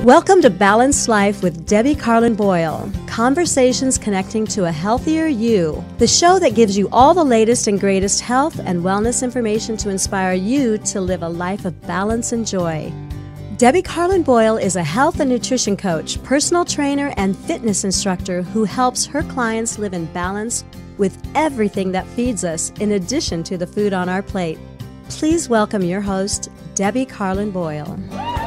Welcome to Balanced Life with Debbie Carlin Boyle. Conversations connecting to a healthier you. The show that gives you all the latest and greatest health and wellness information to inspire you to live a life of balance and joy. Debbie Carlin Boyle is a health and nutrition coach, personal trainer, and fitness instructor who helps her clients live in balance with everything that feeds us, in addition to the food on our plate. Please welcome your host, Debbie Carlin Boyle.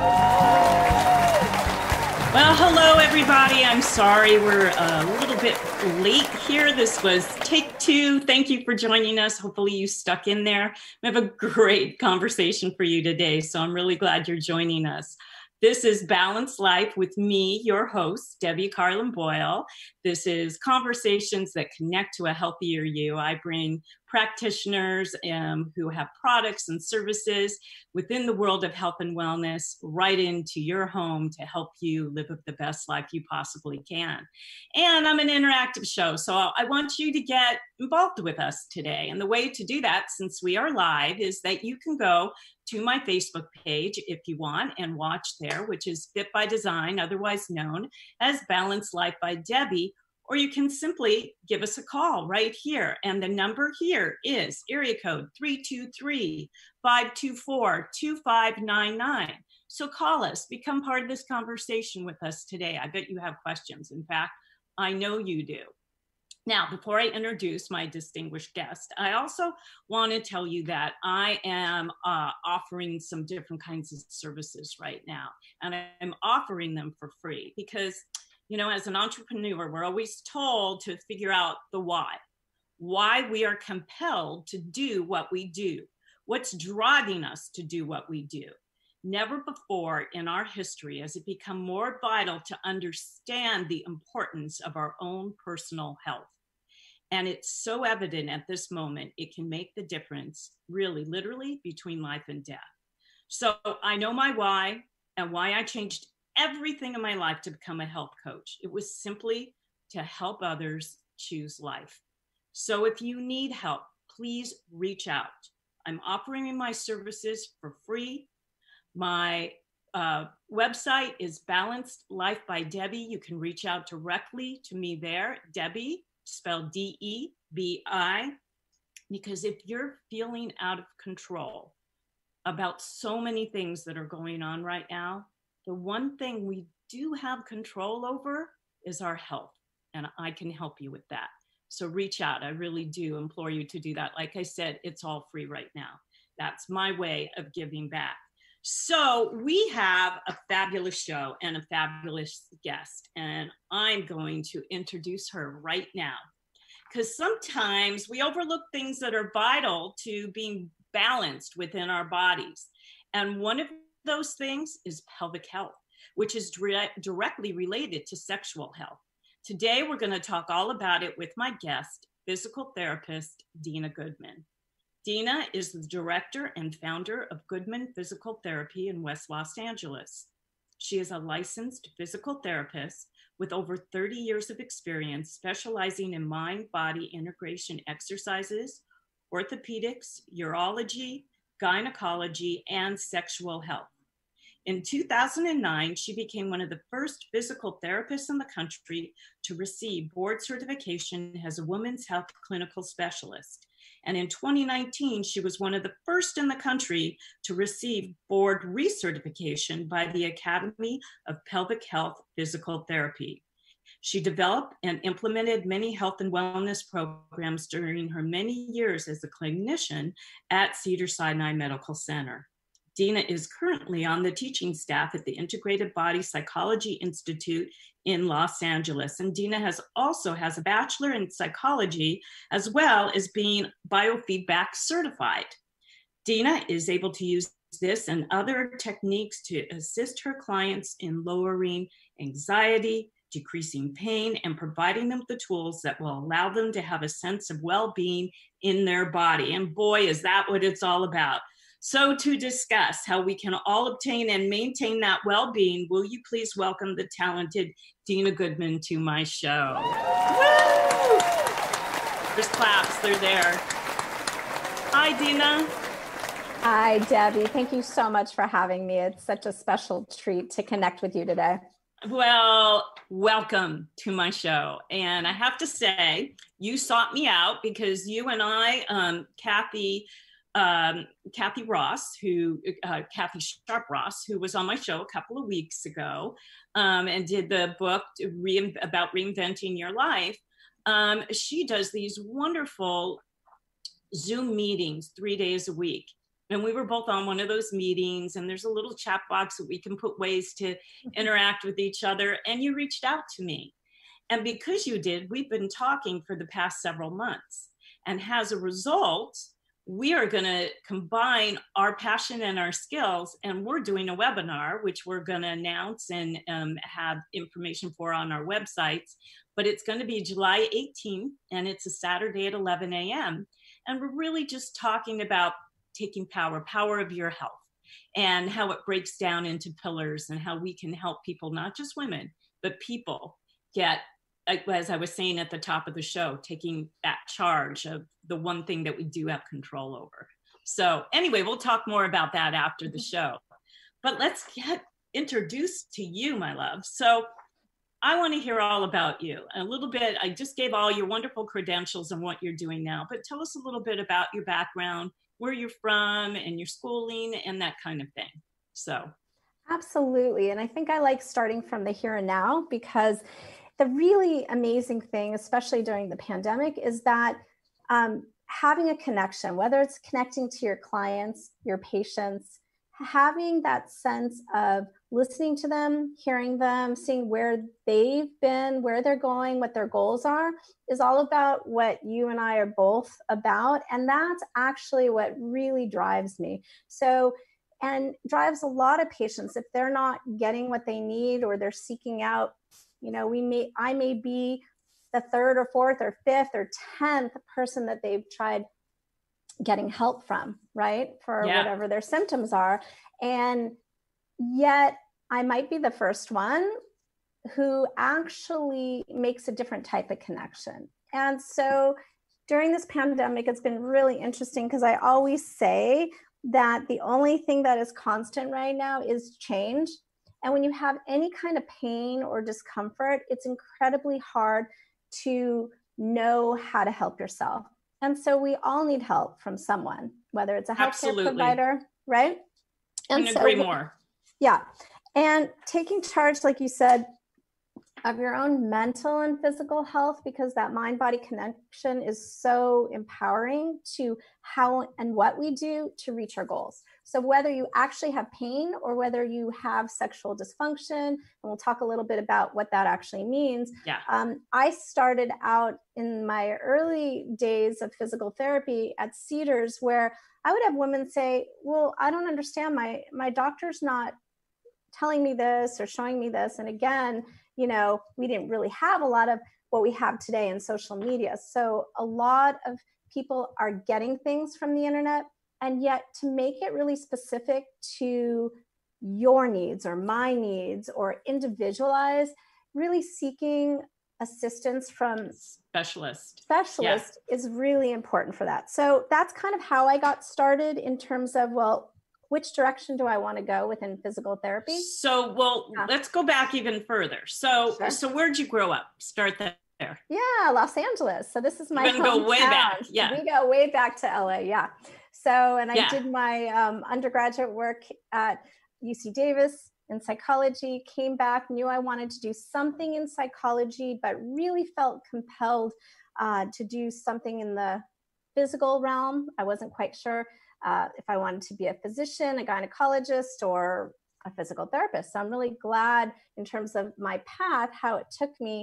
Well, hello, everybody. I'm sorry we're a little bit late here. This was take two. Thank you for joining us. Hopefully you stuck in there. We have a great conversation for you today, so I'm really glad you're joining us. This is Balanced Life with me, your host, Debbie Carlin Boyle. This is conversations that connect to a healthier you. I bring practitioners who have products and services within the world of health and wellness right into your home to help you live the best life you possibly can. And I'm an interactive show, so I want you to get involved with us today. And the way to do that, since we are live, is that you can go to my Facebook page if you want and watch there, which is Fit by Design, otherwise known as Balanced Life by Debbie. Or you can simply give us a call right here. And the number here is area code 323-524-2599. So call us, become part of this conversation with us today. I bet you have questions. In fact, I know you do. Now, before I introduce my distinguished guest, I also want to tell you that I am offering some different kinds of services right now. And I'm offering them for free because, you know, as an entrepreneur, we're always told to figure out the why we are compelled to do what we do, what's driving us to do what we do. Never before in our history has it become more vital to understand the importance of our own personal health. And it's so evident at this moment, it can make the difference, really, literally, between life and death. So I know my why and why I changed everything in my life to become a health coach. It was simply to help others choose life. So if you need help, please reach out. I'm offering my services for free. My website is Balanced Life by Debbie. You can reach out directly to me there, Debbie, spelled D-E-B-I, because if you're feeling out of control about so many things that are going on right now, the one thing we do have control over is our health, and I can help you with that. So reach out. I really do implore you to do that. Like I said, it's all free right now. That's my way of giving back. So we have a fabulous show and a fabulous guest, and I'm going to introduce her right now because sometimes we overlook things that are vital to being balanced within our bodies. And one of those things is pelvic health, which is directly related to sexual health. Today, we're going to talk all about it with my guest, physical therapist, Dina Goodman. Dina is the director and founder of Goodman Physical Therapy in West Los Angeles. She is a licensed physical therapist with over 30 years of experience specializing in mind-body integration exercises, orthopedics, urology, gynecology, and sexual health. In 2009, she became one of the first physical therapists in the country to receive board certification as a women's health clinical specialist. And in 2019, she was one of the first in the country to receive board recertification by the Academy of Pelvic Health Physical Therapy. She developed and implemented many health and wellness programs during her many years as a clinician at Cedars-Sinai Medical Center. Dina is currently on the teaching staff at the Integrated Body Psychology Institute in Los Angeles. And Dina also has a bachelor in psychology, as well as being biofeedback certified. Dina is able to use this and other techniques to assist her clients in lowering anxiety, decreasing pain, and providing them the tools that will allow them to have a sense of well-being in their body. And boy, is that what it's all about. So to discuss how we can all obtain and maintain that well-being, will you please welcome the talented Dina Goodman to my show. Woo! There's claps, they're there. Hi, Dina. Hi, Debbie. Thank you so much for having me. It's such a special treat to connect with you today. Well, welcome to my show. And I have to say, you sought me out because you and I, Kathy Ross, Kathy Sharp Ross, who was on my show a couple of weeks ago and did the book about reinventing your life. She does these wonderful Zoom meetings 3 days a week. And we were both on one of those meetings, and there's a little chat box that we can put ways to interact with each other. And you reached out to me. And because you did, we've been talking for the past several months. And as a result, we are going to combine our passion and our skills. And we're doing a webinar, which we're going to announce and have information for on our websites. But it's going to be July 18th, and it's a Saturday at 11 a.m. And we're really just talking about taking power of your health, and how it breaks down into pillars, and how we can help people, not just women, but people get, as I was saying at the top of the show, taking that charge of the one thing that we do have control over. So anyway, we'll talk more about that after the show. But let's get introduced to you, my love. So I want to hear all about you. A little bit, I just gave all your wonderful credentials and what you're doing now, but tell us a little bit about your background, where you're from and your schooling and that kind of thing. So. Absolutely. And I think I like starting from the here and now, because the really amazing thing, especially during the pandemic, is that having a connection, whether it's connecting to your clients, your patients, having that sense of listening to them, hearing them, seeing where they've been, where they're going, what their goals are, is all about what you and I are both about. And that's actually what really drives me. So, and drives a lot of patients if they're not getting what they need, or they're seeking out, you know, I may be the third or fourth or fifth or 10th person that they've tried getting help from, right? For whatever their symptoms are. And yet I might be the first one who actually makes a different type of connection. And so during this pandemic, it's been really interesting, because I always say that the only thing that is constant right now is change. And when you have any kind of pain or discomfort, it's incredibly hard to know how to help yourself. And so we all need help from someone, whether it's a healthcare provider, right? And couldn't agree more. Yeah. And taking charge, like you said, of your own mental and physical health, because that mind-body connection is so empowering to how and what we do to reach our goals. So whether you actually have pain or whether you have sexual dysfunction, and we'll talk a little bit about what that actually means. Yeah. I started out in my early days of physical therapy at Cedars, where I would have women say, well, I don't understand. My doctor's not telling me this or showing me this. And again, you know, we didn't really have a lot of what we have today in social media. So a lot of people are getting things from the internet, and yet to make it really specific to your needs or my needs, or individualized, really seeking assistance from specialist is really important for that. So that's kind of how I got started in terms of, well, which direction do I want to go within physical therapy? So, let's go back even further. So, Sure. So where'd you grow up? Start there. Yeah, Los Angeles. So this is my hometown. Go way back. Yeah. We go way back to LA. Yeah. So, and I did my undergraduate work at UC Davis in psychology, came back, knew I wanted to do something in psychology, but really felt compelled to do something in the physical realm. I wasn't quite sure if I wanted to be a physician, a gynecologist, or a physical therapist. So I'm really glad in terms of my path, how it took me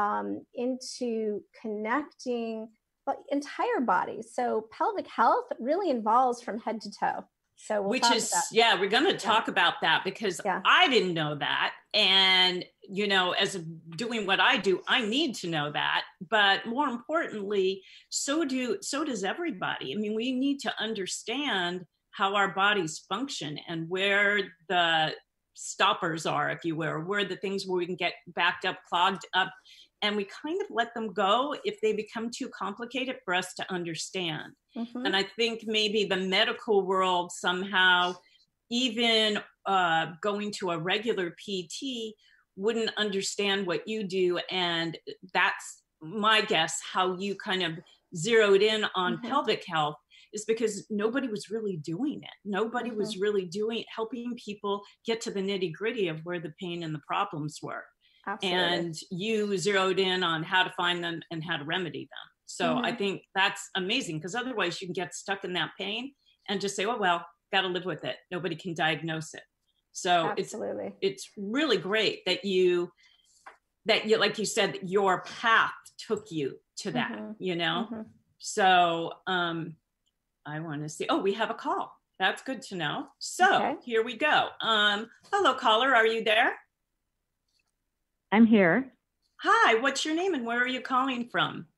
into connecting the entire body. So pelvic health really involves from head to toe. So we're going to talk about that, because I didn't know that. And, you know, as doing what I do, I need to know that. But more importantly, so does everybody. I mean, we need to understand how our bodies function and where the stoppers are, if you will, or where the things where we can get backed up, clogged up, and we kind of let them go if they become too complicated for us to understand. And I think maybe the medical world somehow, even going to a regular PT, wouldn't understand what you do. And that's my guess, how you kind of zeroed in on pelvic health, is because nobody was really doing it. Nobody was really helping people get to the nitty gritty of where the pain and the problems were. Absolutely. And you zeroed in on how to find them and how to remedy them. So I think that's amazing, because otherwise you can get stuck in that pain and just say, oh, well, got to live with it. Nobody can diagnose it. So it's really great that you, like you said, your path took you to that, you know? So I want to see, oh, we have a call. That's good to know. So here we go. Hello, caller. Are you there? I'm here. Hi, what's your name and where are you calling from?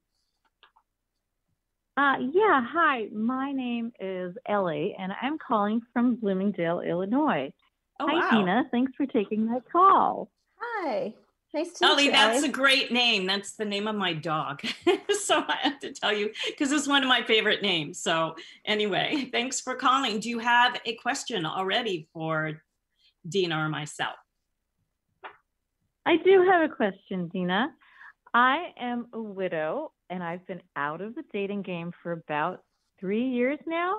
Yeah, hi. My name is Ellie, and I'm calling from Bloomingdale, Illinois. Oh, hi, wow. Tina. Thanks for taking my call. Hi. Nice to meet Ellie, you, that's Ellie. a great name. That's the name of my dog. So I have to tell you, because it's one of my favorite names. So anyway, thanks for calling. Do you have a question already for Dina or myself? I do have a question, Dina. I am a widow, and I've been out of the dating game for about 3 years now.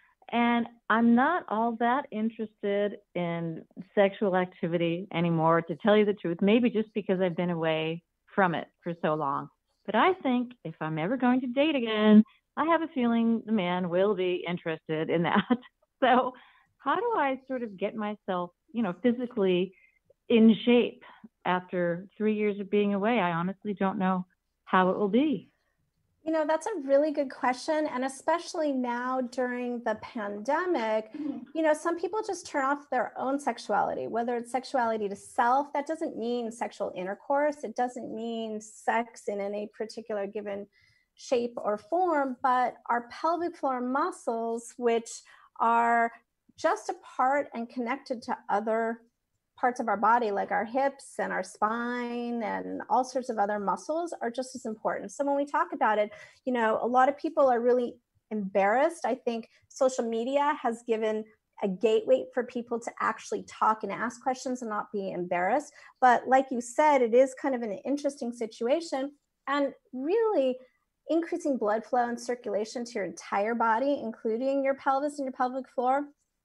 And I'm not all that interested in sexual activity anymore, to tell you the truth, maybe just because I've been away from it for so long. But I think if I'm ever going to date again, I have a feeling the man will be interested in that. So how do I sort of get myself, physically in shape after 3 years of being away? I honestly don't know how it will be. That's a really good question. And especially now during the pandemic, some people just turn off their own sexuality, whether it's sexuality to self. That doesn't mean sexual intercourse. It doesn't mean sex in any particular given shape or form, but our pelvic floor muscles, which are just a part and connected to other parts of our body, like our hips and our spine and all sorts of other muscles, are just as important. So when we talk about it, a lot of people are really embarrassed. I think social media has given a gateway for people to actually talk and ask questions and not be embarrassed. But like you said, it is kind of an interesting situation, and really increasing blood flow and circulation to your entire body, including your pelvis and your pelvic floor,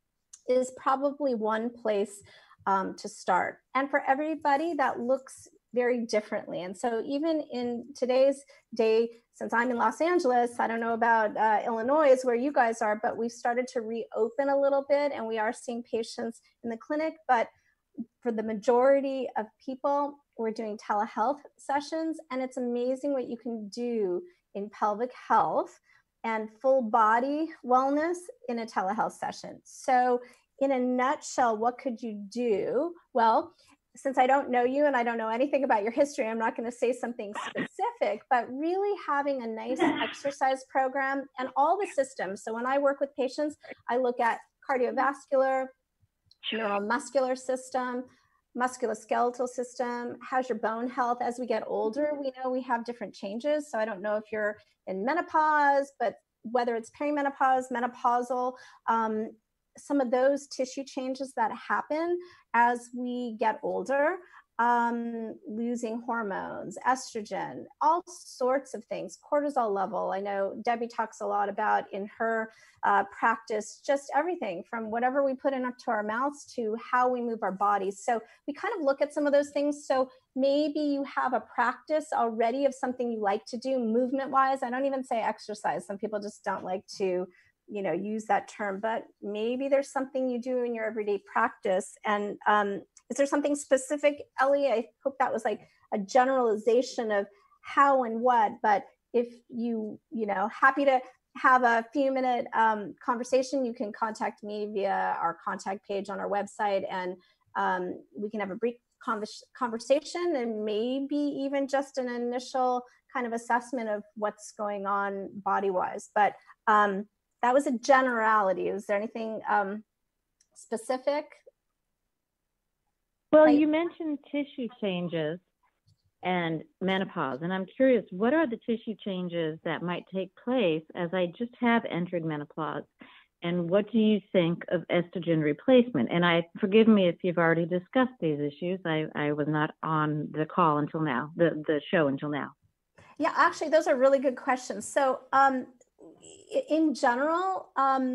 is probably one place to start. And for everybody, that looks very differently. And so even in today's day, since I'm in Los Angeles, I don't know about Illinois, where you guys are, but we've started to reopen a little bit, and we are seeing patients in the clinic. But for the majority of people, we're doing telehealth sessions, and it's amazing what you can do in pelvic health and full body wellness in a telehealth session. So in a nutshell, what could you do? Well, since I don't know you and I don't know anything about your history, I'm not going to say something specific, but really having a nice exercise program and all the systems. So when I work with patients, I look at cardiovascular, neuromuscular system, musculoskeletal system. How's your bone health? As we get older, we know we have different changes. So I don't know if you're in menopause, but whether it's perimenopause, menopausal, some of those tissue changes that happen as we get older, losing hormones, estrogen, all sorts of things, cortisol level. I know Debbie talks a lot about in her practice, just everything from whatever we put into our mouths to how we move our bodies. So we kind of look at some of those things. So maybe you have a practice already of something you like to do movement wise. I don't even say exercise. Some people just don't like to use that term, but maybe there's something you do in your everyday practice. And is there something specific, Ellie? I hope that was like a generalization of how and what, but if happy to have a few minute conversation, you can contact me via our contact page on our website, and we can have a brief conversation and maybe even just an initial kind of assessment of what's going on body-wise. But that was a generality. Is there anything specific? Well, you mentioned tissue changes, and menopause. And I'm curious, what are the tissue changes that might take place as I just have entered menopause? And what do you think of estrogen replacement? And forgive me if you've already discussed these issues. I was not on the call until now, the show until now. Yeah, actually, those are really good questions. So in general,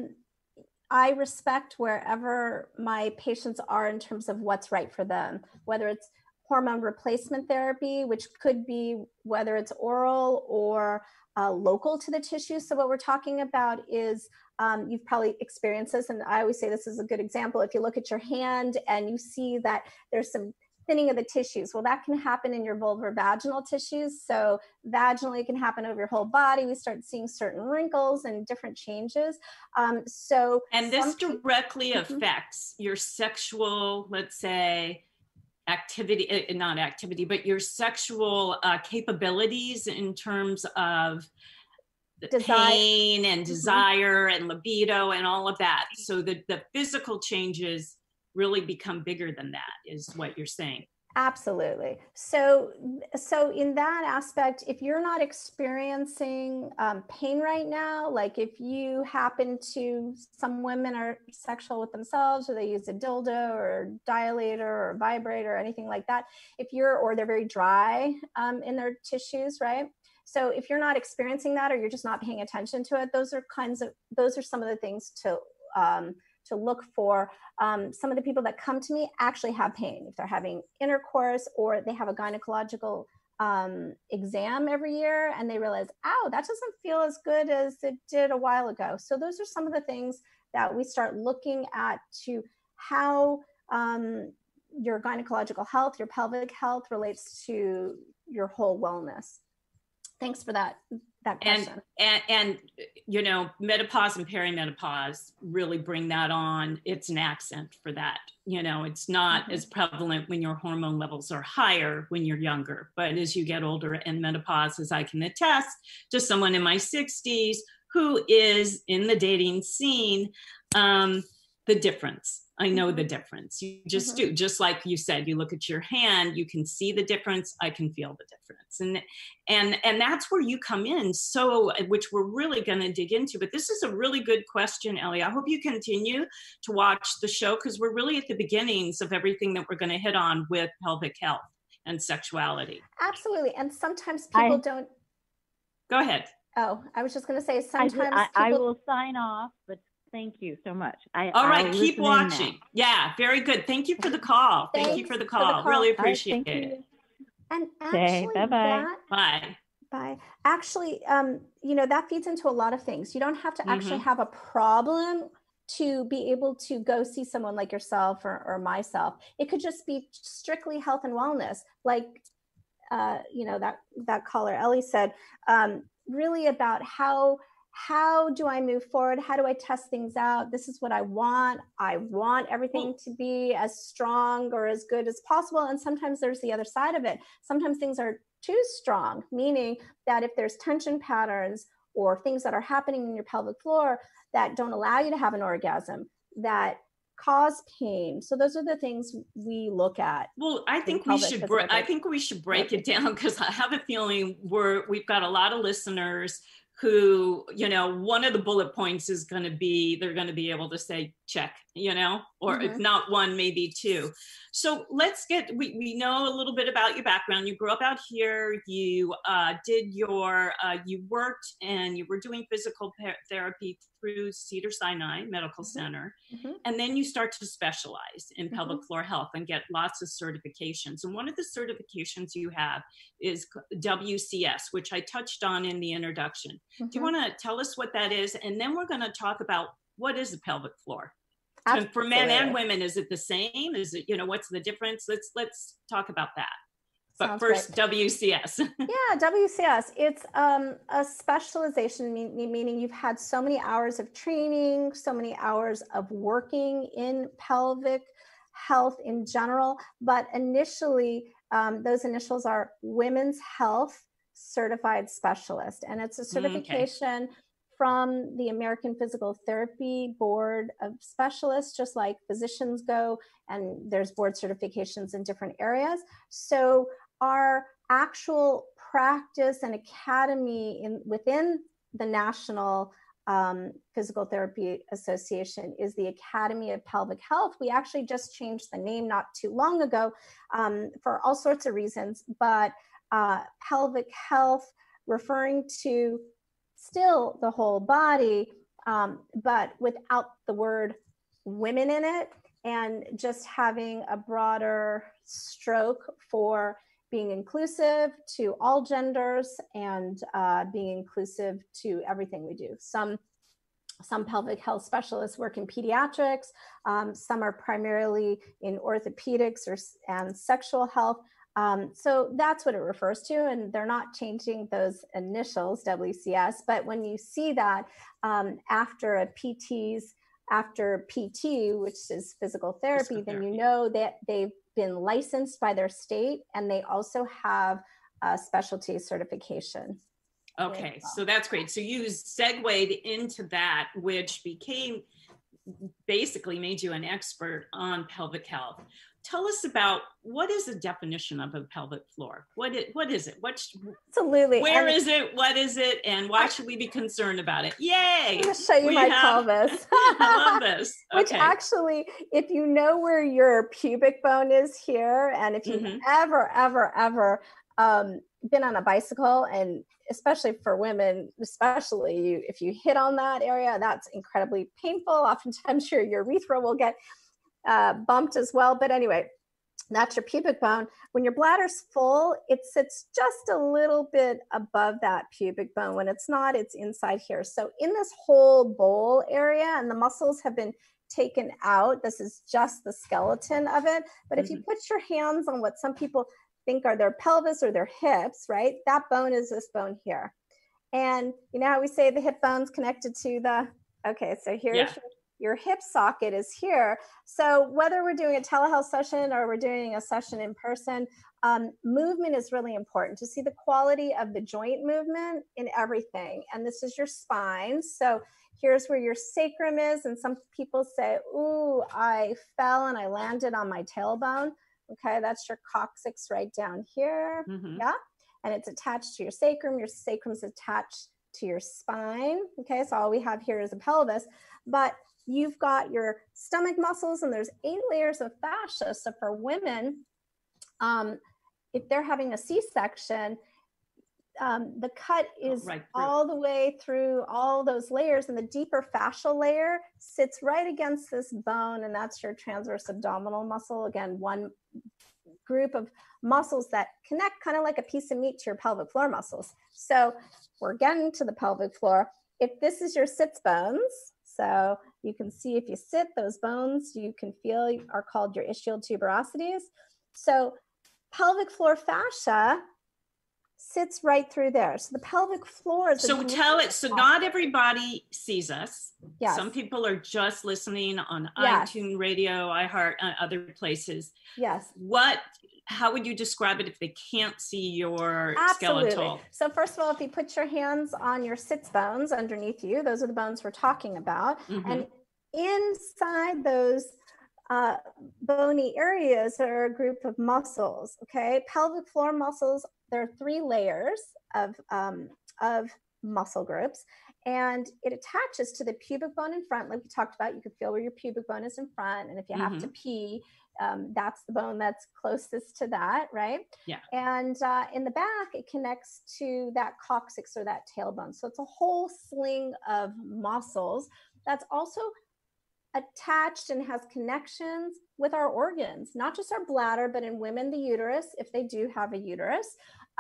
I respect wherever my patients are in terms of what's right for them, whether it's hormone replacement therapy, which could be whether it's oral or local to the tissue. So what we're talking about is, you've probably experienced this, and I always say this is a good example. If you look at your hand and you see that there's some thinning of the tissues, well, that can happen in your vulvar-vaginal tissues. So vaginally, it can happen over your whole body. We start seeing certain wrinkles and different changes. And this directly affects your sexual, let's say, activity, not activity, but your sexual capabilities in terms of pain and desire and libido and all of that. So the physical changes really become bigger than that, is what you're saying. Absolutely. So in that aspect, if you're not experiencing pain right now, like if you happen to, some women are sexual with themselves, or they use a dildo or dilator or vibrator or anything like that, or they're very dry in their tissues, right? So if you're not experiencing that, or you're just not paying attention to it, those are some of the things to look for. Some of the people that come to me actually have pain if they're having intercourse, or they have a gynecological exam every year and they realize, ow, that doesn't feel as good as it did a while ago. So those are some of the things that we start looking at, to how your gynecological health, your pelvic health relates to your whole wellness. Thanks for that question. And you know, menopause and perimenopause really bring that on. It's an accent for that. You know, it's not as prevalent when your hormone levels are higher when you're younger, but as you get older, and menopause, as I can attest to someone in my 60s who is in the dating scene, the difference. I know the difference. You just do. Just like you said, you look at your hand, you can see the difference. I can feel the difference. And that's where you come in. So, which we're really going to dig into, but this is a really good question, Ellie. I hope you continue to watch the show, because we're really at the beginnings of everything that we're going to hit on with pelvic health and sexuality. Absolutely. And sometimes people don't. Go ahead. Oh, I was just going to say, sometimes I will sign off, but thank you so much. All right, keep watching. Yeah, very good. Thank you for the call. Thank you for the call. Really appreciate it. And actually, bye. Bye. Actually, you know, that feeds into a lot of things. You don't have to actually have a problem to be able to go see someone like yourself or myself. It could just be strictly health and wellness. Like, you know, that caller, Ellie, said, really about how do I move forward? How do I test things out? This is what I want. I want everything to be as strong or as good as possible. And sometimes there's the other side of it. Sometimes things are too strong, meaning that if there's tension patterns or things that are happening in your pelvic floor that don't allow you to have an orgasm, that cause pain. So those are the things we look at. Well, I think we should break it down, because I have a feeling we've got a lot of listeners who, you know, one of the bullet points is going to be, they're going to be able to say check, you know, or if not one, maybe two. So let's get, we know a little bit about your background. You grew up out here, you you worked and you were doing physical therapy through Cedars-Sinai Medical Center. And then you start to specialize in pelvic floor health and get lots of certifications. And one of the certifications you have is WCS, which I touched on in the introduction. Do you want to tell us what that is? And then we're going to talk about what is the pelvic floor. And for men and women, is it the same? Is it, you know, what's the difference? Let's talk about that. But sounds first, great. WCS. Yeah, WCS. It's a specialization, meaning you've had so many hours of training, so many hours of working in pelvic health in general. But initially, those initials are Women's Health Certified Specialist. And it's a certification from the American Physical Therapy Board of Specialists, just like physicians go, and there's board certifications in different areas. So our actual practice and academy within the National Physical Therapy Association is the Academy of Pelvic Health. We actually just changed the name not too long ago for all sorts of reasons, but pelvic health, referring to still the whole body, but without the word women in it, and just having a broader stroke for being inclusive to all genders and being inclusive to everything we do. Some pelvic health specialists work in pediatrics. Some are primarily in orthopedics and sexual health. So that's what it refers to. And they're not changing those initials, WCS. But when you see that after PT, which is physical therapy, then you know that they've been licensed by their state, and they also have a specialty certification. Okay, so that's great. So you segued into that, which basically made you an expert on pelvic health. Tell us about, what is the definition of a pelvic floor? What is it? Absolutely. Where is it? What is it? And why should we be concerned about it? Yay! I'm going to show you my pelvis. I love this. Okay. Which actually, if you know where your pubic bone is here, and if you've ever been on a bicycle, and especially for women, especially if you hit on that area, that's incredibly painful. Oftentimes your urethra will get bumped as well. But anyway, that's your pubic bone. When your bladder's full, it sits just a little bit above that pubic bone. When it's not, it's inside here. So in this whole bowl area, and the muscles have been taken out, this is just the skeleton of it. But if you put your hands on what some people think are their pelvis or their hips, right? That bone is this bone here. And you know how we say the hip bone's connected to the, okay, so here's your hip socket is here. So whether we're doing a telehealth session or we're doing a session in person, movement is really important to see the quality of the joint movement in everything. And this is your spine. So here's where your sacrum is. And some people say, ooh, I fell and I landed on my tailbone. Okay, that's your coccyx right down here. Yeah, and it's attached to your sacrum. Your sacrum's attached to your spine. Okay, so all we have here is a pelvis. But you've got your stomach muscles, and there's 8 layers of fascia. So for women, if they're having a C-section, the cut is all the way through all those layers, and the deeper fascial layer sits right against this bone, and that's your transverse abdominal muscle. Again, one group of muscles that connect kind of like a piece of meat to your pelvic floor muscles. So we're getting to the pelvic floor. If this is your sits bones, so you can see if you sit, those bones you can feel are called your ischial tuberosities. So pelvic floor fascia sits right through there. So the pelvic floor is so not everybody sees us. Yes. Some people are just listening on iTunes Radio, iHeart, other places. Yes. How would you describe it if they can't see your skeletal? So first of all, if you put your hands on your sits bones underneath you, those are the bones we're talking about. And inside those bony areas are a group of muscles. Okay, pelvic floor muscles. There are 3 layers of muscle groups, and it attaches to the pubic bone in front. Like we talked about, you can feel where your pubic bone is in front, and if you have to pee, that's the bone that's closest to that, right? Yeah. And in the back, it connects to that coccyx or that tailbone. So it's a whole sling of muscles that's also attached and has connections with our organs, not just our bladder, but in women, the uterus, if they do have a uterus,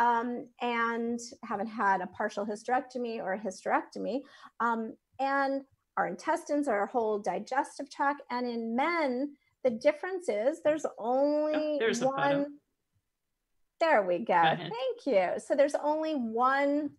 and haven't had a partial hysterectomy or a hysterectomy, and our intestines, our whole digestive tract. And in men, the difference is there's only one. There we go. Thank you. So there's only one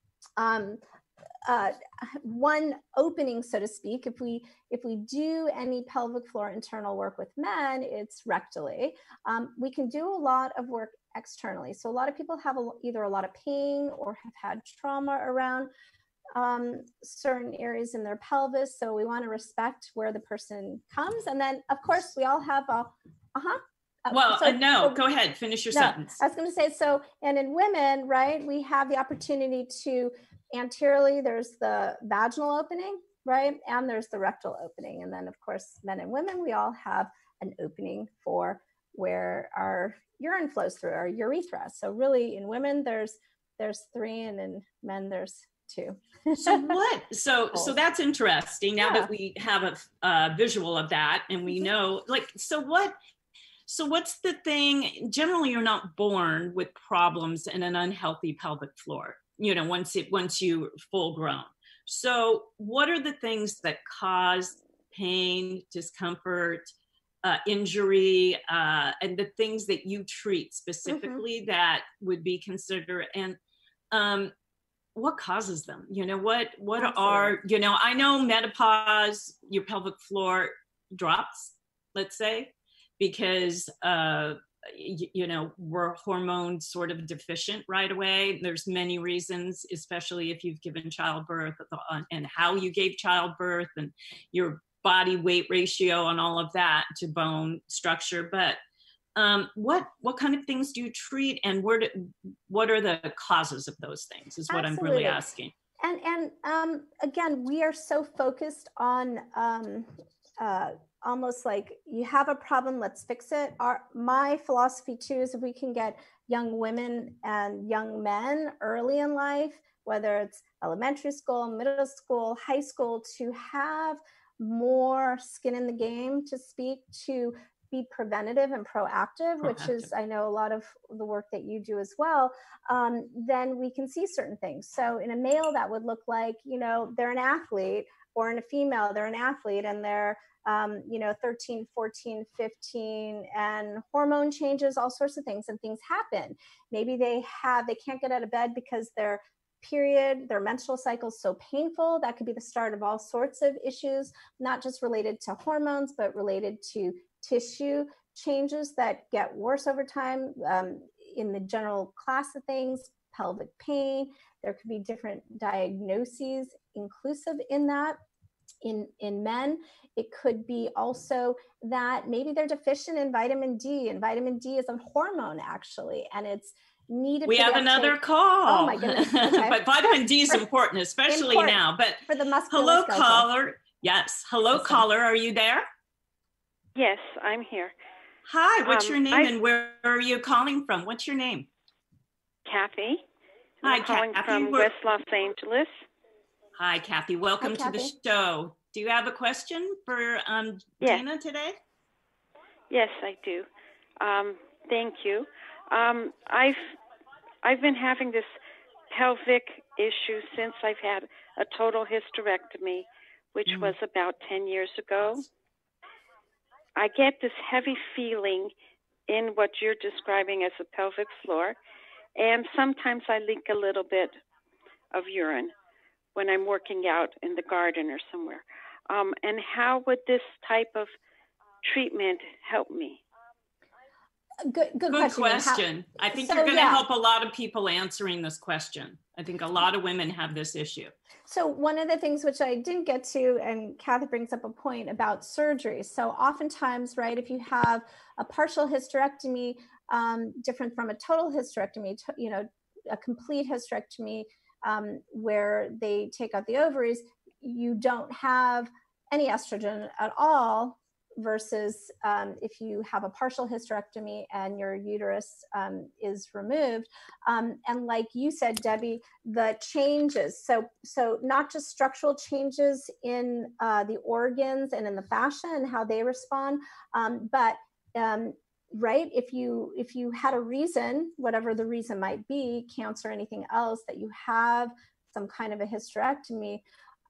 opening, so to speak. If we do any pelvic floor internal work with men, it's rectally. We can do a lot of work externally. So a lot of people have either a lot of pain or have had trauma around certain areas in their pelvis. So we want to respect where the person comes. And then, of course, we all have No, go ahead, finish your sentence. I was going to say, so, and in women, right, we have the opportunity to anteriorly, there's the vaginal opening, right, and there's the rectal opening. And then, of course, men and women, we all have an opening for where our urine flows through, our urethra. So really, in women, there's 3, and in men, there's 2. So that's interesting. Now that we have a visual of that, and we know, like, so what's the thing? Generally, you're not born with problems in an unhealthy pelvic floor, once you're full grown. So what are the things that cause pain, discomfort, injury, and the things that you treat specifically that would be considered, and what causes them? What are, I know menopause, your pelvic floor drops, let's say, because we're hormone sort of deficient right away. There's many reasons, especially if you've given childbirth, and how you gave childbirth, and your body weight ratio and all of that to bone structure. But what kind of things do you treat, and what are the causes of those things is what Absolutely. I'm really asking. And again, we are so focused on almost like, you have a problem, let's fix it. My philosophy too is, if we can get young women and young men early in life, whether it's elementary school, middle school, high school, to have more skin in the game, to speak, to be preventative and proactive, which is, I know, a lot of the work that you do as well, then we can see certain things. So in a male, that would look like, they're an athlete, or in a female, they're an athlete, and they're 13, 14, 15, and hormone changes, all sorts of things, and things happen. Maybe they can't get out of bed because their menstrual cycle is so painful. That could be the start of all sorts of issues, not just related to hormones, but related to tissue changes that get worse over time. In the general class of things, pelvic pain, there could be different diagnoses inclusive in that. In men, it could be also that maybe they're deficient in vitamin D, and vitamin D is a hormone actually, and it's needed. We have another call. Oh my goodness. Okay. But vitamin D is important, especially now. But for the muscular. Hello, caller. Yes. Hello, caller. Are you there? Yes, I'm here. Hi. What's your name, and where are you calling from? What's your name? Kathy. Hi, calling Kathy. From West Los Angeles. Hi, Kathy. Welcome to the show. Do you have a question for Dina today? Yes, I do. Thank you. I've been having this pelvic issue since I've had a total hysterectomy, which was about 10 years ago. I get this heavy feeling in what you're describing as a pelvic floor, and sometimes I leak a little bit of urine when I'm working out in the garden or somewhere. And how would this type of treatment help me? Good question. I think you're going to help a lot of people answering this question. I think a lot of women have this issue. So one of the things which I didn't get to, and Kathy brings up a point about surgery. So oftentimes, right, if you have a partial hysterectomy, different from a total hysterectomy, a complete hysterectomy, where they take out the ovaries, you don't have any estrogen at all, versus if you have a partial hysterectomy and your uterus is removed. And like you said, Debbie, the changes, so not just structural changes in the organs and in the fascia and how they respond, but right, if you had a reason, whatever the reason might be, cancer, anything else, that you have some kind of a hysterectomy,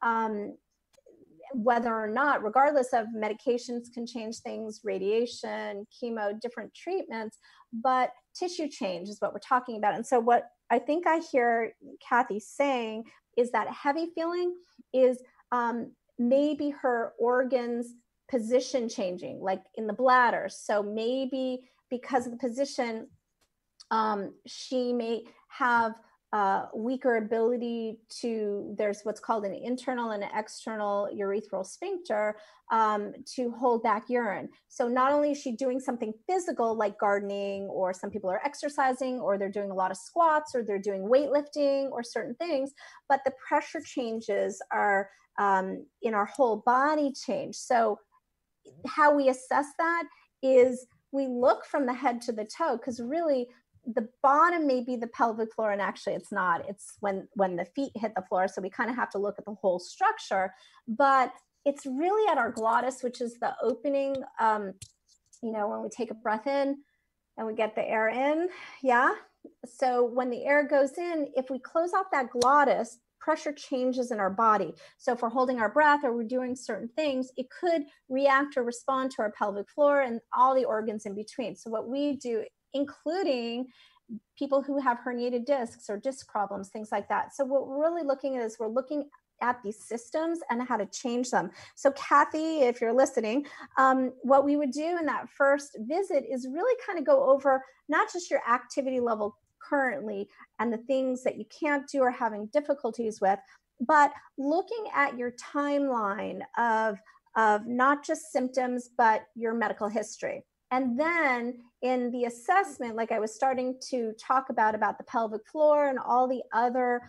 whether or not, regardless of medications can change things, radiation, chemo, different treatments, but tissue change is what we're talking about. And so what I think I hear Kathy saying is that heavy feeling is maybe her organs position changing, like in the bladder. So maybe because of the position, she may have weaker ability to, there's what's called an internal and an external urethral sphincter to hold back urine. So not only is she doing something physical like gardening, or some people are exercising, or they're doing a lot of squats, or they're doing weightlifting or certain things, but the pressure changes are in our whole body change. So how we assess that is we look from the head to the toe, because really the bottom may be the pelvic floor, and actually it's not. It's when the feet hit the floor. So we kind of have to look at the whole structure, but it's really at our glottis, which is the opening, when we take a breath in and we get the air in. Yeah. So when the air goes in, if we close off that glottis, pressure changes in our body. So if we're holding our breath or we're doing certain things, it could react or respond to our pelvic floor and all the organs in between. So what we do, including people who have herniated discs or disc problems, things like that. So what we're really looking at is we're looking at these systems and how to change them. So Kathy, if you're listening, what we would do in that first visit is really kind of go over not just your activity level currently and the things that you can't do or having difficulties with, but looking at your timeline of not just symptoms, but your medical history. And then in the assessment, like I was starting to talk about the pelvic floor and all the other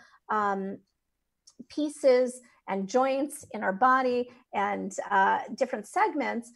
pieces and joints in our body and different segments,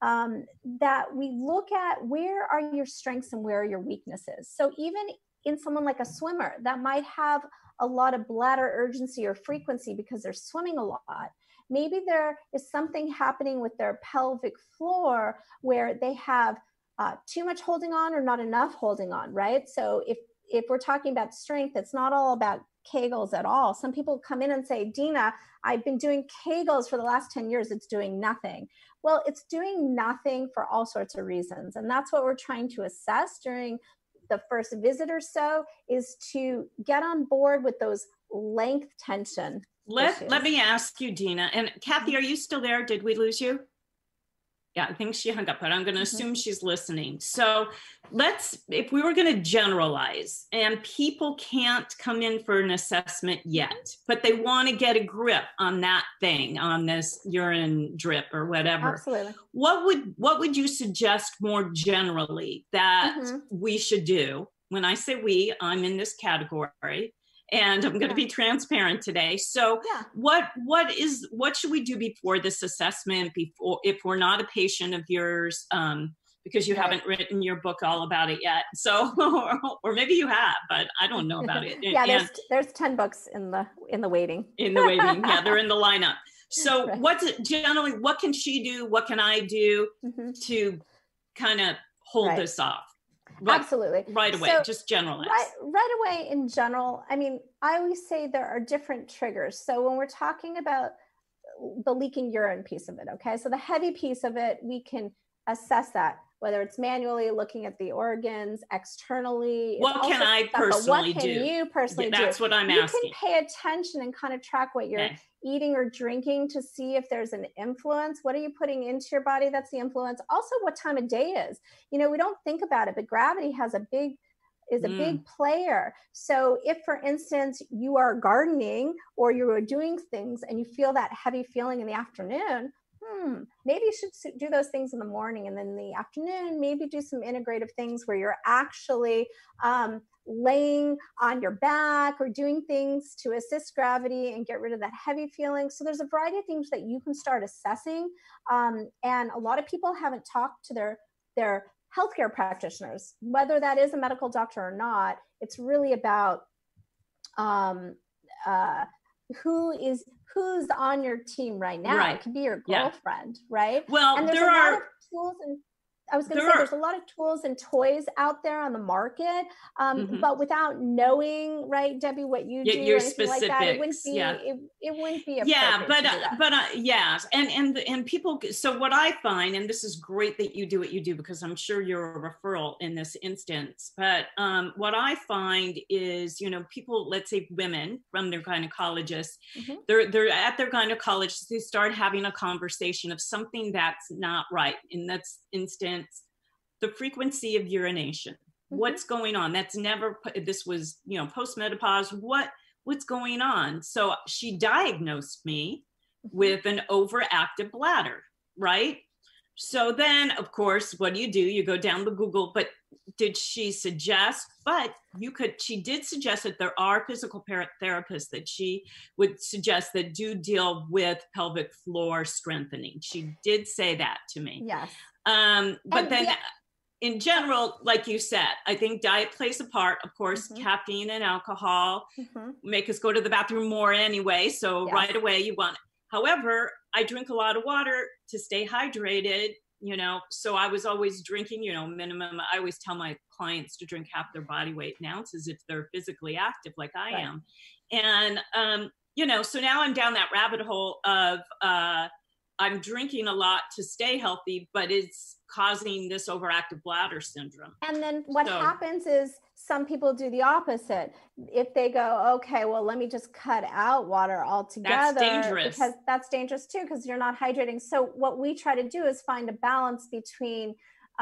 that we look at where are your strengths and where are your weaknesses. So even in someone like a swimmer that might have a lot of bladder urgency or frequency because they're swimming a lot, maybe there is something happening with their pelvic floor where they have too much holding on or not enough holding on, right? So if we're talking about strength, it's not all about Kegels at all. Some people come in and say, Dina, I've been doing Kegels for the last 10 years. It's doing nothing. Well, it's doing nothing for all sorts of reasons. And that's what we're trying to assess during the first visit or so, is to get on board with those length tension. Let me ask you, Dina, and Kathy, are you still there? Did we lose you? Yeah, I think she hung up, but I'm going to assume she's listening. So if we were going to generalize, and people can't come in for an assessment yet, but they want to get a grip on that thing, on this urine drip or whatever. Absolutely. What would you suggest more generally that we should do? When I say we, I'm in this category. And I'm going to be transparent today. So what should we do before this assessment, before, if we're not a patient of yours, because you haven't written your book all about it yet. So, or maybe you have, but I don't know about it. Yeah, there's 10 books in the waiting. In the waiting. Yeah, they're in the lineup. So what can she do? What can I do to kind of hold this off? Absolutely. Right away, so, just generalize. Right away in general, I mean, I always say there are different triggers. So when we're talking about the leaking urine piece of it, okay, so the heavy piece of it, we can assess that, whether it's manually looking at the organs, externally. What can I personally do? What can you personally do? That's what I'm asking. You can pay attention and kind of track what you're eating or drinking to see if there's an influence. What are you putting into your body that's the influence? Also, what time of day is. You know, we don't think about it, but gravity is a big player. So if, for instance, you are gardening or you are doing things and you feel that heavy feeling in the afternoon, maybe you should do those things in the morning, and then in the afternoon, maybe do some integrative things where you're actually laying on your back or doing things to assist gravity and get rid of that heavy feeling. So there's a variety of things that you can start assessing. And a lot of people haven't talked to their healthcare practitioners, whether that is a medical doctor or not. It's really about who's on your team right now. Right. It could be your girlfriend, right? Well, and there's a lot of tools and I was going to say there's a lot of tools and toys out there on the market, but without knowing, right, Debbie, what you do, your anything like that, it wouldn't be, it wouldn't be and people. So what I find, and this is great that you do what you do, because I'm sure you're a referral in this instance. But what I find is, you know, people, let's say women from their gynecologist, they're at their gynecologist, they start having a conversation of something that's not right. In that instance, the frequency of urination. What's going on? That's never, this was, you know, post-menopause. What's going on? So she diagnosed me with an overactive bladder, right? So then, of course, what do? You go down the Google, but did she suggest, she did suggest that there are physical therapists that she would suggest that do deal with pelvic floor strengthening. She did say that to me. Yes. But then in general, like you said, I think diet plays a part. Of course, caffeine and alcohol make us go to the bathroom more anyway. So right away you want it. However, I drink a lot of water to stay hydrated, you know, so I was always drinking, you know, minimum. I always tell my clients to drink half their body weight in ounces if they're physically active like I am. And, you know, so now I'm down that rabbit hole of I'm drinking a lot to stay healthy, but it's causing this overactive bladder syndrome. And then what happens is some people do the opposite. If they go, okay, well, let me just cut out water altogether. That's dangerous. Because that's dangerous too, because you're not hydrating. So what we try to do is find a balance between,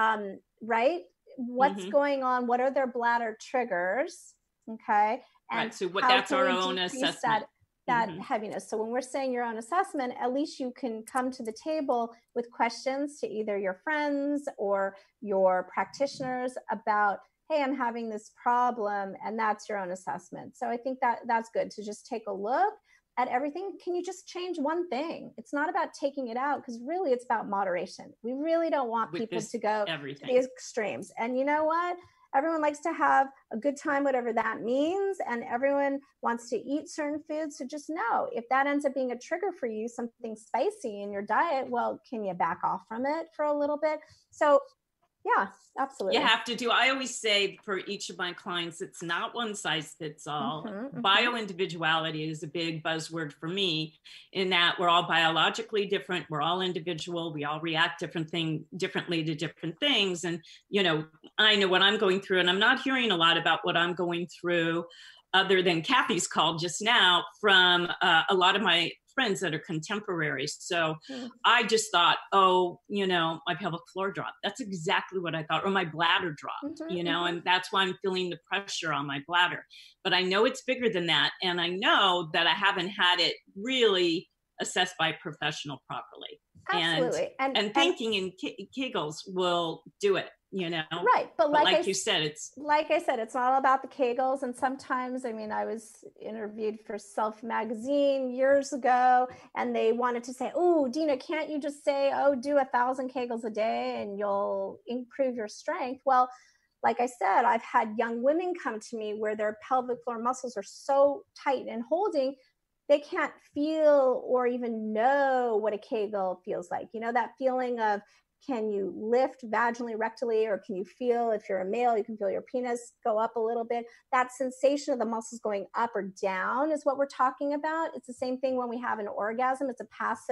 right? What's going on? What are their bladder triggers? Okay. And right, so that's our own assessment. That heaviness. So when we're saying your own assessment, at least you can come to the table with questions to either your friends or your practitioners about, hey, I'm having this problem, and that's your own assessment. So I think that's good to just take a look at everything. Can you just change one thing? It's not about taking it out, because really it's about moderation. We really don't want people to go to the extremes. And you know what? Everyone likes to have a good time, whatever that means. And everyone wants to eat certain foods. So just know if that ends up being a trigger for you, something spicy in your diet, well, can you back off from it for a little bit? So yeah, absolutely. You have to do, I always say for each of my clients, it's not one size fits all. Bioindividuality is a big buzzword for me, in that we're all biologically different. We're all individual. We all react differently to different things. And, you know, I know what I'm going through, and I'm not hearing a lot about what I'm going through other than Kathy's call just now from a lot of my friends that are contemporaries. So I just thought, oh, you know, my pelvic floor dropped. That's exactly what I thought. Or my bladder dropped, you know, and that's why I'm feeling the pressure on my bladder. But I know it's bigger than that. And I know that I haven't had it really assessed by a professional properly. Absolutely. And thinking in Kegels will do it, you know? Right. But like you said, it's like I said, it's not about the Kegels. And sometimes, I mean, I was interviewed for Self magazine years ago, and they wanted to say, oh, Dina, can't you just say, oh, do 1,000 Kegels a day and you'll improve your strength? Well, like I said, I've had young women come to me where their pelvic floor muscles are so tight and holding, they can't feel or even know what a Kegel feels like. You know, that feeling of, can you lift vaginally, rectally, or can you feel, if you're a male, you can feel your penis go up a little bit. That sensation of the muscles going up or down is what we're talking about. It's the same thing when we have an orgasm. It's a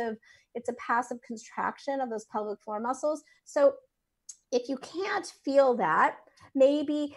passive contraction of those pelvic floor muscles. So if you can't feel that, maybe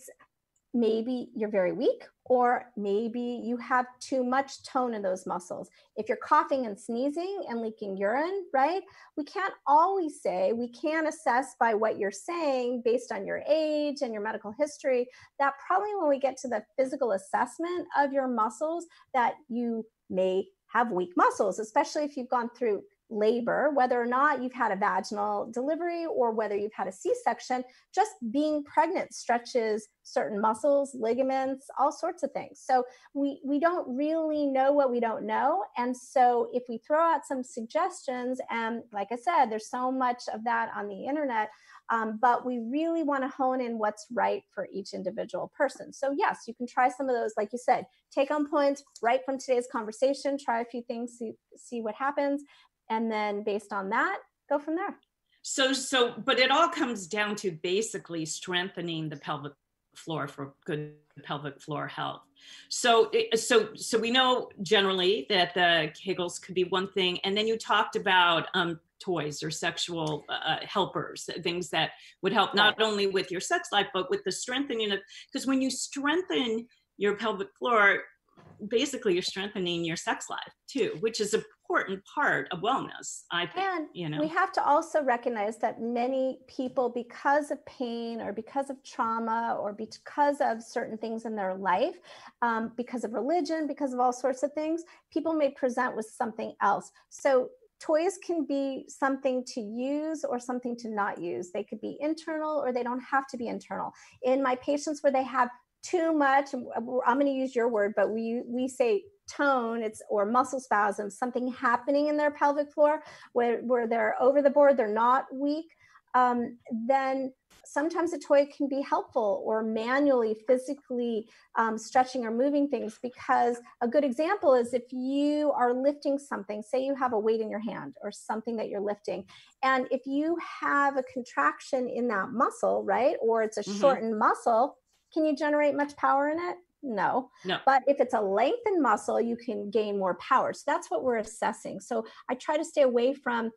you're very weak, or maybe you have too much tone in those muscles. If you're coughing and sneezing and leaking urine, right? We can't always say, we can assess by what you're saying based on your age and your medical history, that probably when we get to the physical assessment of your muscles, that you may have weak muscles, especially if you've gone through labor, whether or not you've had a vaginal delivery or whether you've had a C-section. Just being pregnant stretches certain muscles, ligaments, all sorts of things. So we don't really know what we don't know. And so if we throw out some suggestions, and like I said, there's so much of that on the internet, but we really want to hone in what's right for each individual person. So yes, you can try some of those, like you said, take home points right from today's conversation, try a few things, see what happens. And then based on that, go from there. So, but it all comes down to basically strengthening the pelvic floor for good pelvic floor health. So we know generally that the Kegels could be one thing. And then you talked about toys or sexual helpers, things that would help not only with your sex life, but with the strengthening of, because when you strengthen your pelvic floor, basically you're strengthening your sex life too, which is important part of wellness, I think. And you know, we have to also recognize that many people, because of pain or because of trauma or because of certain things in their life, because of religion, because of all sorts of things, people may present with something else. So toys can be something to use or something to not use. They could be internal or they don't have to be internal. In my patients where they have too much, I'm going to use your word, but we say tone, or muscle spasms, something happening in their pelvic floor where they're over the board, they're not weak, then sometimes a toy can be helpful, or manually, physically stretching or moving things. Because a good example is if you are lifting something, say you have a weight in your hand or something that you're lifting, and if you have a contraction in that muscle, right, or it's a shortened muscle, can you generate much power in it? No. But if it's a lengthened muscle, you can gain more power. So that's what we're assessing. So I try to stay away from,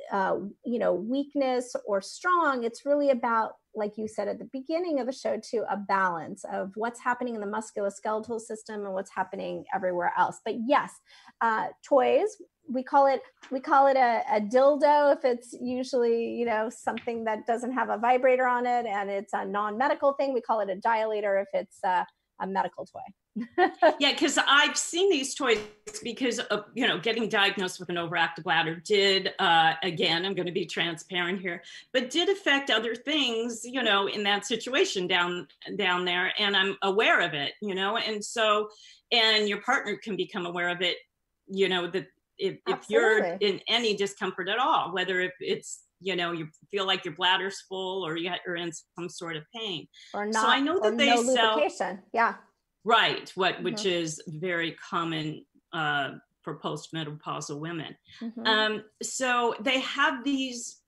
weakness or strong. It's really about, like you said at the beginning of the show too, a balance of what's happening in the musculoskeletal system and what's happening everywhere else. But yes, toys, we call it a dildo if it's usually, something that doesn't have a vibrator on it, and it's a non-medical thing. We call it a dilator if it's a medical toy. Yeah, because I've seen these toys because of, getting diagnosed with an overactive bladder did, again, I'm going to be transparent here, but did affect other things, in that situation down there. And I'm aware of it, and so, and your partner can become aware of it, that if you're in any discomfort at all, whether it's, you feel like your bladder's full or you're in some sort of pain. Or not, so I know that they sell lubrication. Yeah. Right. Which is very common for postmenopausal women. So they have these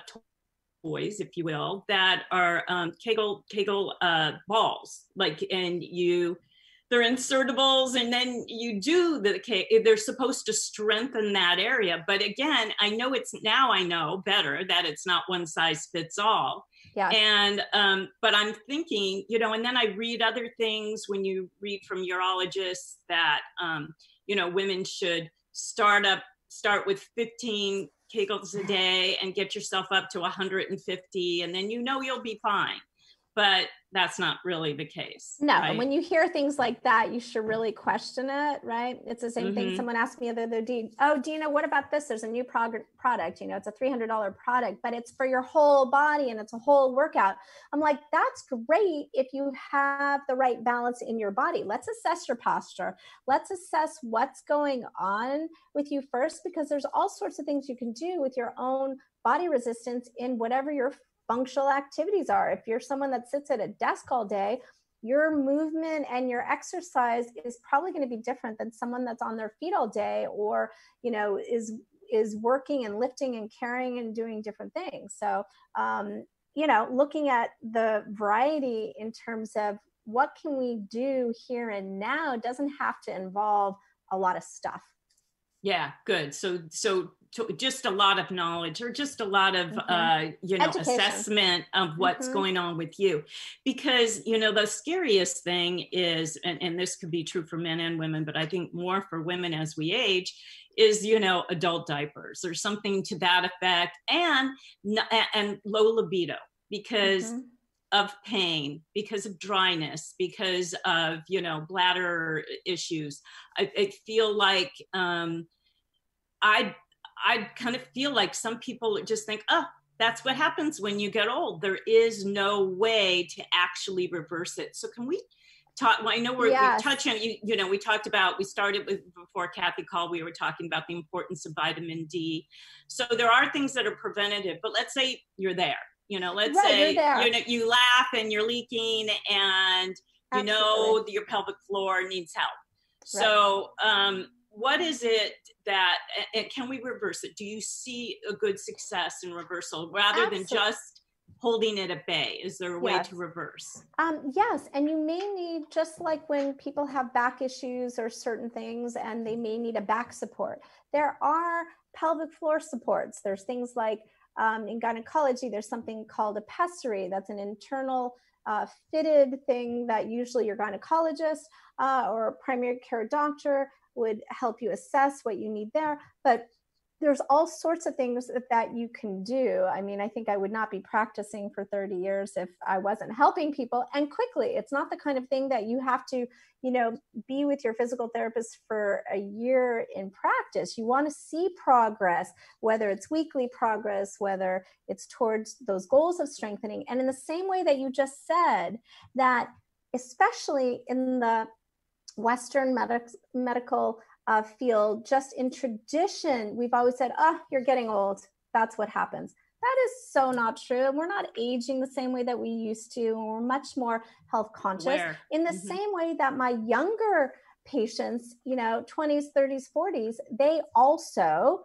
toys, if you will, that are Kegel balls, and they're insertables, and then you do they're supposed to strengthen that area. But again, I know better that it's not one size fits all. Yeah. And, but I'm thinking, and then I read other things when you read from urologists that, women should start with 15 Kegels a day and get yourself up to 150, and then you'll be fine. But that's not really the case. No, right? When you hear things like that, you should really question it, right? It's the same thing. Someone asked me the other day, oh, Dina, what about this? There's a new product, it's a $300 product, but it's for your whole body and it's a whole workout. I'm like, that's great if you have the right balance in your body. Let's assess your posture. Let's assess what's going on with you first, because there's all sorts of things you can do with your own body resistance in whatever your functional activities are. If you're someone that sits at a desk all day, your movement and your exercise is probably going to be different than someone that's on their feet all day, or, is working and lifting and carrying and doing different things. So, looking at the variety in terms of what can we do here and now doesn't have to involve a lot of stuff. Yeah, good. So just a lot of knowledge, or just a lot of, assessment of what's going on with you. Because, the scariest thing is, and this could be true for men and women, but I think more for women as we age, is, adult diapers or something to that effect, and low libido because of pain, because of dryness, because of, bladder issues. I feel like, I kind of feel like some people just think, oh, that's what happens when you get old. There is no way to actually reverse it. So can we talk? Well, I know we touched on, we started with, before Kathy called, we were talking about the importance of vitamin D. So there are things that are preventative, but let's say you're there, let's say, you laugh and you're leaking and, your pelvic floor needs help. Right. So, what is it that, and can we reverse it? Do you see a good success in reversal rather than just holding it at bay? Is there a way to reverse? Yes. And you may need, just like when people have back issues or certain things, and they may need a back support, there are pelvic floor supports. There's things like, in gynecology, there's something called a pessary. That's an internal fitted thing that usually your gynecologist or primary care doctor would help you assess what you need there. But there's all sorts of things that you can do. I mean, I think I would not be practicing for 30 years if I wasn't helping people, and quickly. It's not the kind of thing that you have to, be with your physical therapist for a year in practice. You want to see progress, whether it's weekly progress, whether it's towards those goals of strengthening. And in the same way that you just said, that especially in the Western medical field, just in tradition, we've always said, oh, you're getting old. That's what happens. That is so not true. We're not aging the same way that we used to. We're much more health conscious in the same way that my younger patients, 20s, 30s, 40s, they also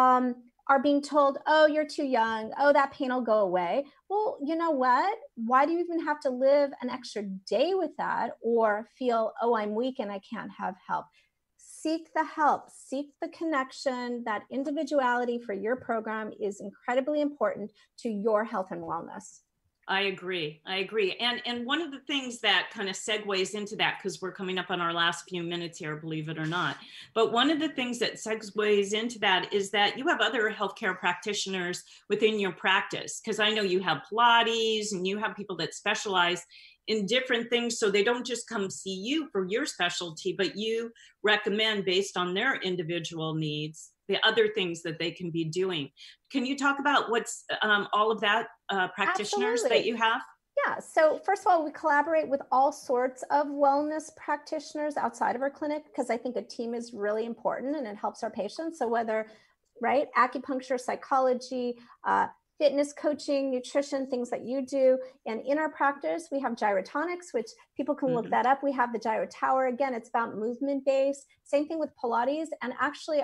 are being told, oh, you're too young. Oh, that pain will go away. Well, you know what? Why do you even have to live an extra day with that or feel, oh, I'm weak and I can't have help? Seek the help, seek the connection. That individuality for your program is incredibly important to your health and wellness. I agree. And one of the things that kind of segues into that, because we're coming up on our last few minutes here, believe it or not, but one of the things that segues into that is that you have other healthcare practitioners within your practice, because I know you have Pilates and you have people that specialize in different things. So they don't just come see you for your specialty, but you recommend based on their individual needs, the other things that they can be doing. Can you talk about what's all of that practitioners Absolutely. that you have? Yeah. So first of all, we collaborate with all sorts of wellness practitioners outside of our clinic, because I think a team is really important and it helps our patients. So whether, acupuncture, psychology, fitness coaching, nutrition, things that you do. And in our practice, we have gyrotonics, which people can look that up. We have the Gyro Tower. Again, it's about movement based. Same thing with Pilates. And actually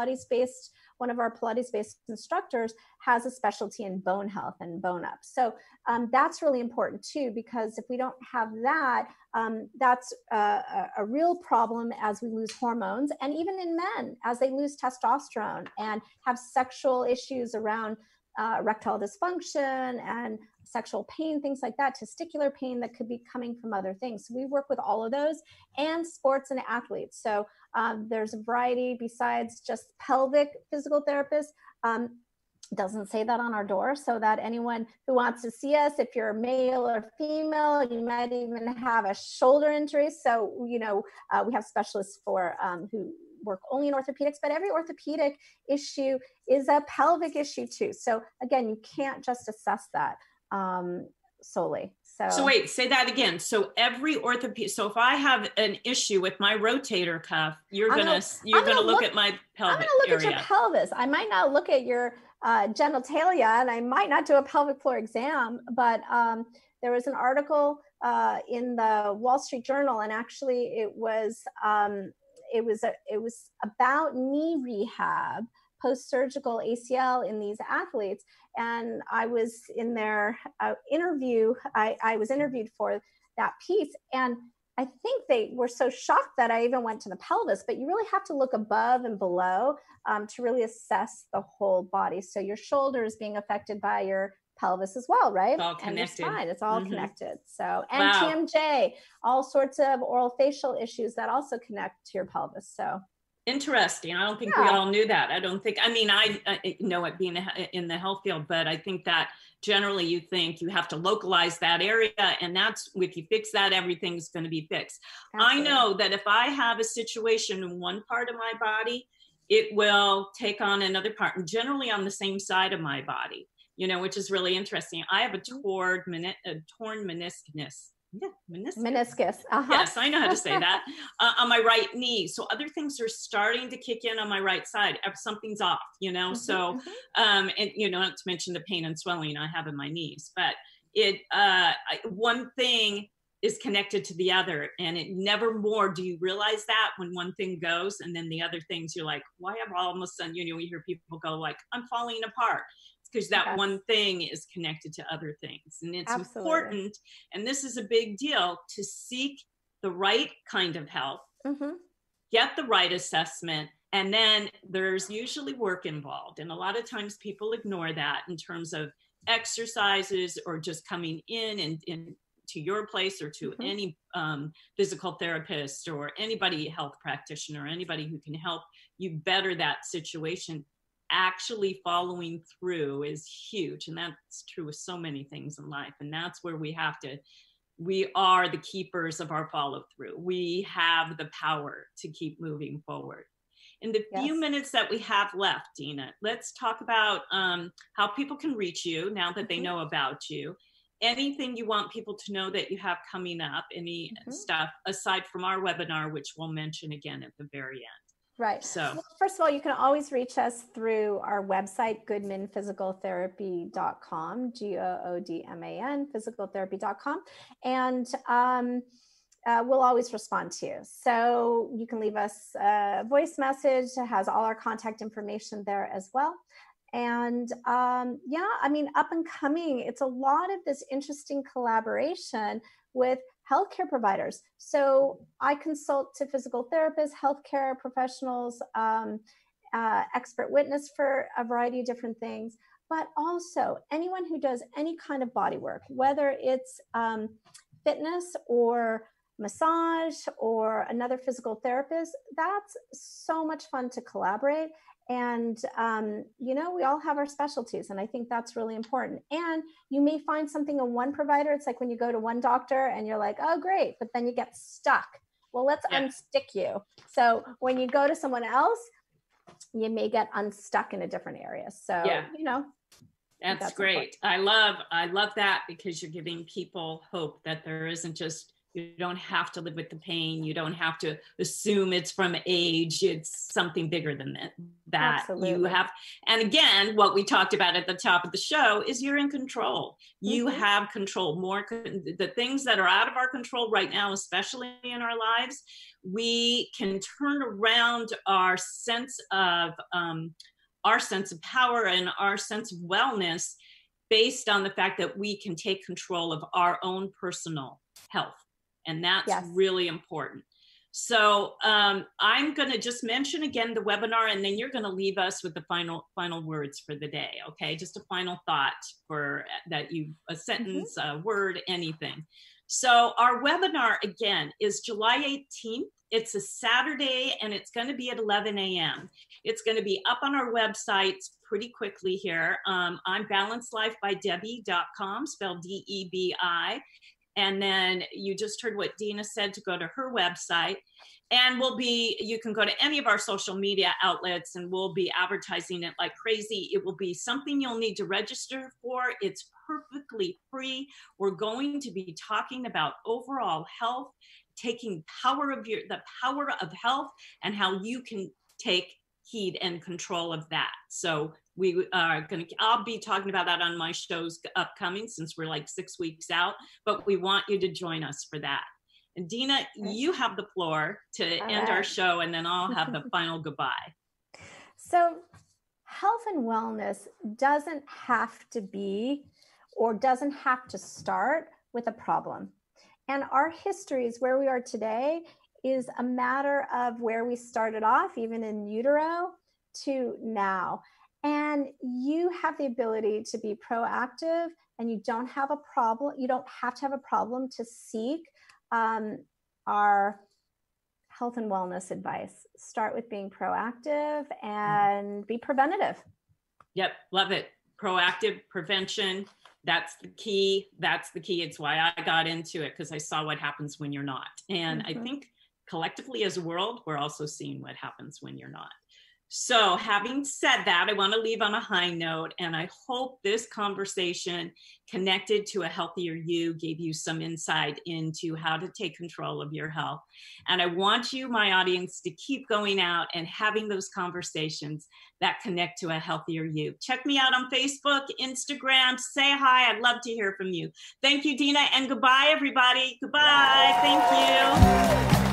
one of our Pilates-based instructors has a specialty in bone health and bone up. So that's really important too, because if we don't have that, that's a real problem as we lose hormones. And even in men, as they lose testosterone and have sexual issues around erectile dysfunction and sexual pain, things like that, testicular pain that could be coming from other things. So we work with all of those, and sports and athletes. So there's a variety besides just pelvic physical therapists. Doesn't say that on our door, so that anyone who wants to see us, if you're male or female, you might even have a shoulder injury. So, we have specialists for who work only in orthopedics, but every orthopedic issue is a pelvic issue too. So again, you can't just assess that solely. So wait, say that again. So every orthopedic, so if I have an issue with my rotator cuff, you're gonna look at my pelvic area. I'm gonna look at your pelvis. I might not look at your genitalia, and I might not do a pelvic floor exam, but there was an article in the Wall Street Journal, and actually it was about knee rehab, post-surgical ACL in these athletes. And I was in their interview. I was interviewed for that piece. And I think they were so shocked that I even went to the pelvis, but you really have to look above and below to really assess the whole body. So your shoulder is being affected by your pelvis as well, right? It's all connected. And it's all connected. So, and TMJ, all sorts of oral facial issues that also connect to your pelvis. So interesting. I don't think we all knew that. I know it being in the health field, but I think that generally you think you have to localize that area, and that's, if you fix that, everything's going to be fixed. Absolutely. I know that if I have a situation in one part of my body, it will take on another part, and generally on the same side of my body. Which is really interesting. I have a torn meniscus. Yeah, meniscus. Yes, I know how to say that. On my right knee. So other things are starting to kick in on my right side. Something's off, So, and not to mention the pain and swelling I have in my knees. But one thing is connected to the other, and it never more do you realize that when one thing goes, and then the other things you're like, why have all of a sudden, we hear people go like, I'm falling apart. Because that one thing is connected to other things. And it's important, and this is a big deal, to seek the right kind of help, get the right assessment, and then there's usually work involved. And a lot of times people ignore that in terms of exercises or just coming in and to your place or to any physical therapist or anybody, health practitioner, anybody who can help you better that situation, actually following through is huge. And that's true with so many things in life. And that's where we are the keepers of our follow through. We have the power to keep moving forward. In the few minutes that we have left, Dina, let's talk about how people can reach you now that they know about you. Anything you want people to know that you have coming up, any stuff aside from our webinar, which we'll mention again at the very end. Right. So well, first of all, you can always reach us through our website, goodmanphysicaltherapy.com, GOODMAN, physicaltherapy.com. And we'll always respond to you. So you can leave us a voice message. It has all our contact information there as well. And yeah, I mean, up and coming, it's a lot of this interesting collaboration with healthcare providers. So I consult to physical therapists, healthcare professionals, expert witness for a variety of different things, but also anyone who does any kind of body work, whether it's fitness or massage or another physical therapist. That's so much fun to collaborate. And, you know, we all have our specialties, and I think that's really important. And you may find something in one provider. It's like when you go to one doctor and you're like, oh, great, but then you get stuck. Well, let's unstick you. So when you go to someone else, you may get unstuck in a different area. So, you know, that's great. Important. I love that, because you're giving people hope that there isn't just, you don't have to live with the pain. You don't have to assume it's from age. It's something bigger than that. Absolutely. You have. And again, what we talked about at the top of the show is you're in control. You have control. The things that are out of our control right now, especially in our lives, we can turn around our sense of power and our sense of wellness based on the fact that we can take control of our own personal health. And that's really important. So I'm going to just mention again the webinar, and then you're going to leave us with the final words for the day. Okay, just a final thought for that, a sentence, a word, anything. So our webinar again is July 18th. It's a Saturday, and it's going to be at 11 a.m. It's going to be up on our website pretty quickly here. I'm balancedlifebydebbie.com, spelled DEBI. And then you just heard what Dina said, to go to her website. And you can go to any of our social media outlets, and we'll be advertising it like crazy. It will be something you'll need to register for. It's perfectly free. We're going to be talking about overall health, taking the power of health, and how you can take heed and control of that. So I'll be talking about that on my shows upcoming, since we're like 6 weeks out, but we want you to join us for that. And Dina, you have the floor to end our show, and then I'll have the final goodbye. So health and wellness doesn't have to be, or doesn't have to start with a problem. And our histories, where we are today, is a matter of where we started off, even in utero, to now. And you have the ability to be proactive, and you don't have a problem. You don't have to have a problem to seek our health and wellness advice. Start with being proactive and be preventative. Yep. Love it. Proactive prevention. That's the key. It's why I got into it, because I saw what happens when you're not. And I think collectively as a world, we're also seeing what happens when you're not. So having said that, I want to leave on a high note, and I hope this conversation connected to a healthier you gave you some insight into how to take control of your health. And I want you, my audience, to keep going out and having those conversations that connect to a healthier you. Check me out on Facebook, Instagram, say hi. I'd love to hear from you. Thank you, Dina, and goodbye, everybody. Goodbye. Thank you.